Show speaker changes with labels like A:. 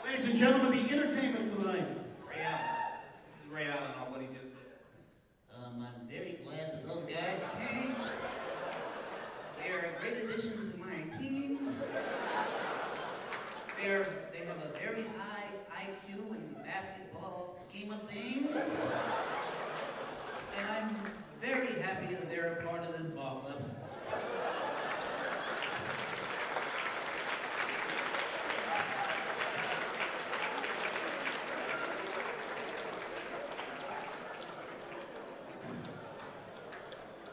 A: Ladies and gentlemen, the entertainment for the night.
B: Ray Allen. This is Ray Allen on what he just said. I'm very glad that those guys came. They are a great addition to my team. They have a very high IQ in the basketball scheme of things. And I'm very happy that they're a part of this ball club.